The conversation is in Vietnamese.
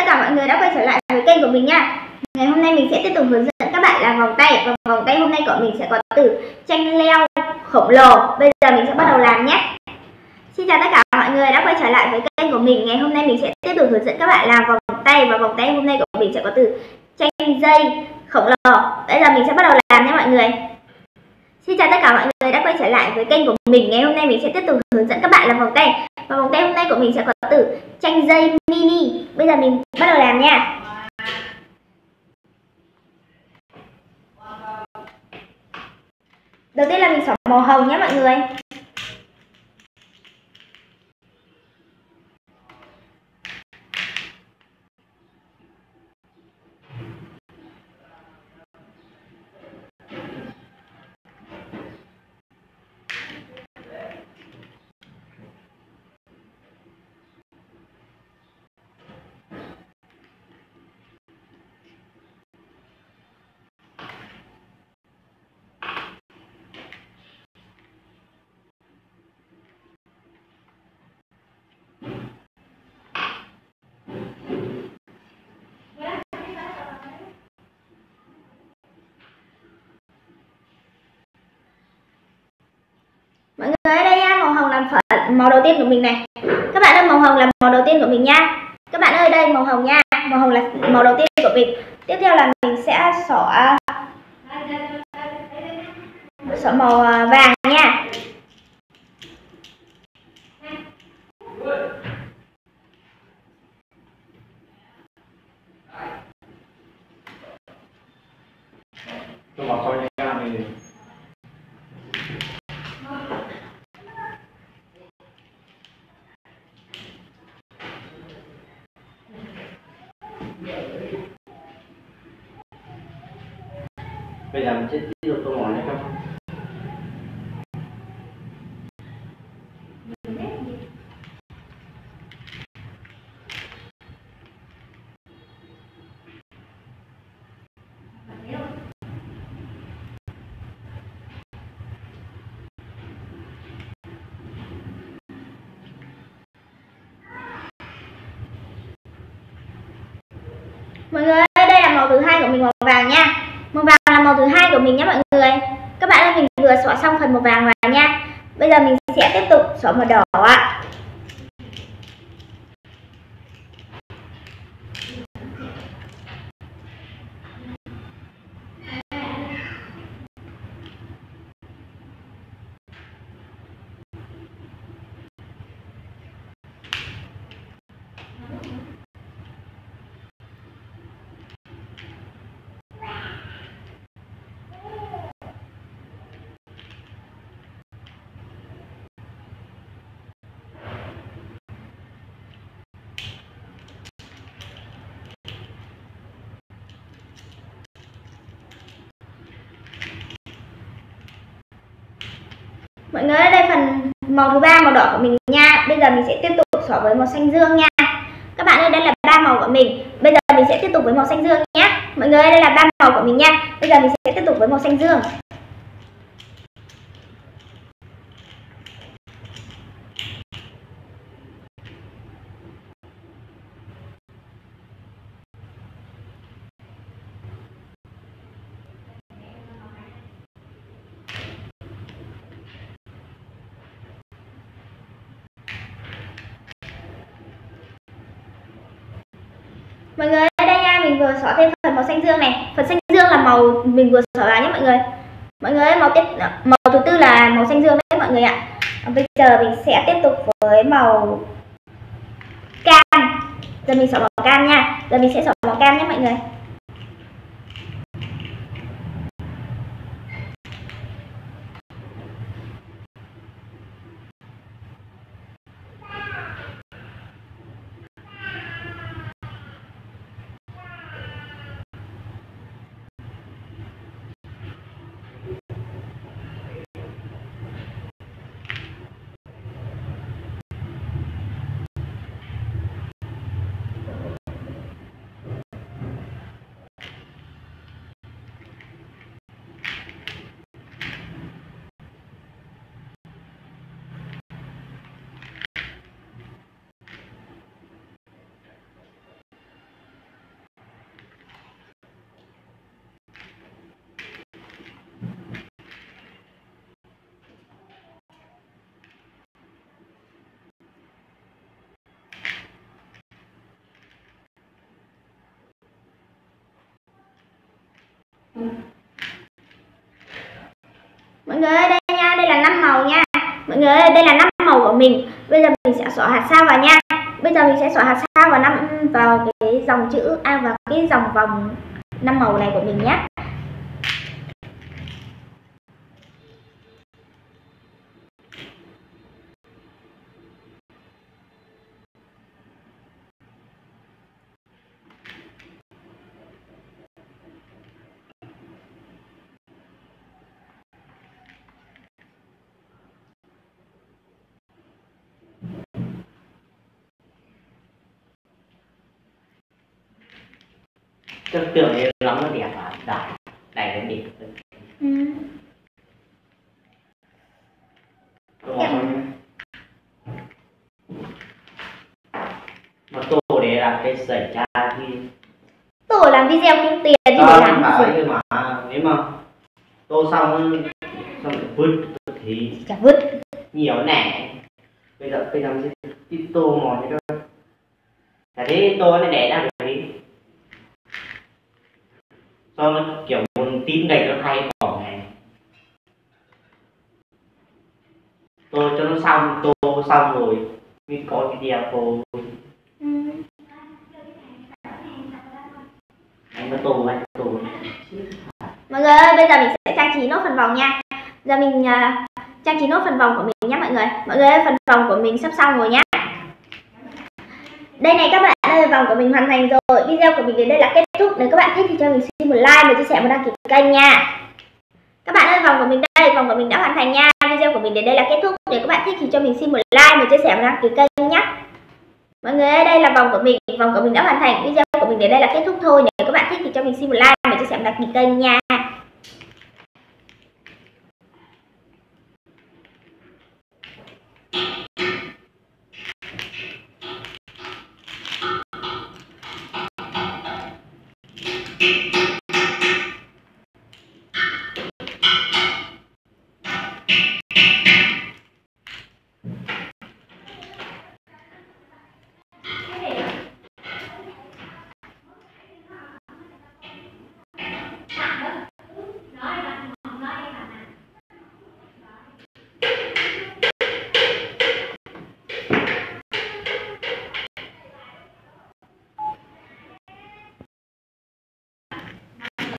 tất cả mọi người đã quay trở lại với kênh của mình nha. Ngày hôm nay mình sẽ tiếp tục hướng dẫn các bạn làm vòng tay. Và vòng tay hôm nay của mình sẽ có từ tranh leo khổng lồ. Bây giờ mình sẽ bắt đầu làm nhé. Xin chào tất cả mọi người đã quay trở lại với kênh của mình. Ngày hôm nay mình sẽ tiếp tục hướng dẫn các bạn làm vòng tay. Và vòng tay hôm nay của mình sẽ có từ tranh dây khổng lồ. Bây giờ mình sẽ bắt đầu làm nhé mọi người. Xin chào tất cả mọi người đã quay trở lại với kênh của mình. Ngày hôm nay mình sẽ tiếp tục hướng dẫn các bạn làm vòng tay. Và vòng tay hôm nay của mình sẽ có từ tranh dây mini. Bây giờ mình bắt đầu làm nha. Đầu tiên là mình xỏ màu hồng nhé mọi người. Mọi người ở đây nha, màu hồng làm màu đầu tiên của mình này. Các bạn ơi, màu hồng là màu đầu tiên của mình nha. Các bạn ơi, đây màu hồng nha. Màu hồng là màu đầu tiên của mình. Tiếp theo là mình sẽ xỏ màu vàng nha. Bây giờ mình sẽ tiếp tục tô màu nhé các bạn. Mọi người ơi, đây là màu thứ hai của mình, màu vàng nha. Màu vàng là màu thứ hai của mình nhé mọi người. Các bạn ơi, mình vừa xõa xong phần màu vàng vào nha. Bây giờ mình sẽ tiếp tục xõa màu đỏ ạ. Mọi người ơi, đây phần màu thứ ba, màu đỏ của mình nha. Bây giờ mình sẽ tiếp tục xõa với màu xanh dương nha. Các bạn ơi, đây là ba màu của mình. Bây giờ mình sẽ tiếp tục với màu xanh dương nhé. Mọi người ơi, đây là ba màu của mình nha. Bây giờ mình sẽ tiếp tục với màu xanh dương. Mọi người ở đây nha, mình vừa xõa thêm phần màu xanh dương này. Phần xanh dương là màu mình vừa xõa vào nhé mọi người. Mọi người ơi, màu thứ tư là màu xanh dương đấy mọi người ạ. Bây giờ mình sẽ tiếp tục với màu cam. Giờ mình xõa màu cam nha. Giờ mình sẽ xõa màu cam nhé mọi người. Mọi người ơi, đây nha, đây là 5 màu nha. Mọi người ơi, đây là 5 màu của mình. Bây giờ mình sẽ xỏ hạt sao vào nha. Bây giờ mình sẽ xỏ hạt sao vào cái dòng chữ vào cái dòng vòng 5 màu này của mình nhé. Chất tưởng này lắm nó đẹp à, đài nó đẹp. Mà tô để làm cái sợi cha thì Tô làm video kiếm tiền chứ để làm cái gì mà nếu mà tô xong lại vứt thì chả vứt nhiều nè. Bây giờ mình sẽ tô mòn cho nó. Tại thế tô nó để ra được đi. Cho nó kiểu tím đầy nó hay cỏ này. Tô cho nó xong, tô xong rồi mới có video tô. Anh có tô. Mọi người ơi, bây giờ mình sẽ trang trí nốt phần vòng nha. Giờ mình trang trí nốt phần vòng của mình nhé mọi người. Mọi người ơi, phần vòng của mình sắp xong rồi nhá. Đây này các bạn ơi, vòng của mình hoàn thành rồi. Video của mình đến đây là kết thúc. Nếu các bạn thích thì cho mình xin một like, một chia sẻ, một đăng ký kênh nha. Các bạn ơi, vòng của mình đây, vòng của mình đã hoàn thành nha. Video của mình đến đây là kết thúc. Nếu các bạn thích thì cho mình xin một like, một chia sẻ, một đăng ký kênh nhé. Mọi người ơi, đây là vòng của mình đã hoàn thành. Video của mình đến đây là kết thúc thôi. Nếu các bạn thích thì cho mình xin một like, một chia sẻ, một đăng ký kênh nha.